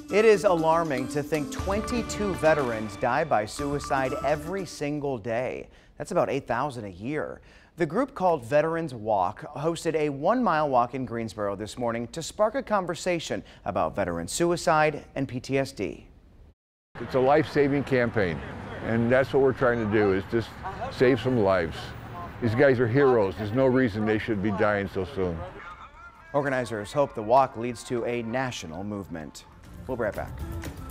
It is alarming to think 22 veterans die by suicide every single day. That's about 8,000 a year. The group called Veterans Walk hosted a 1-mile walk in Greensboro this morning to spark a conversation about veteran suicide and PTSD. It's a life-saving campaign, and that's what we're trying to do, is just save some lives. These guys are heroes. There's no reason they should be dying so soon. Organizers hope the walk leads to a national movement. We'll be right back.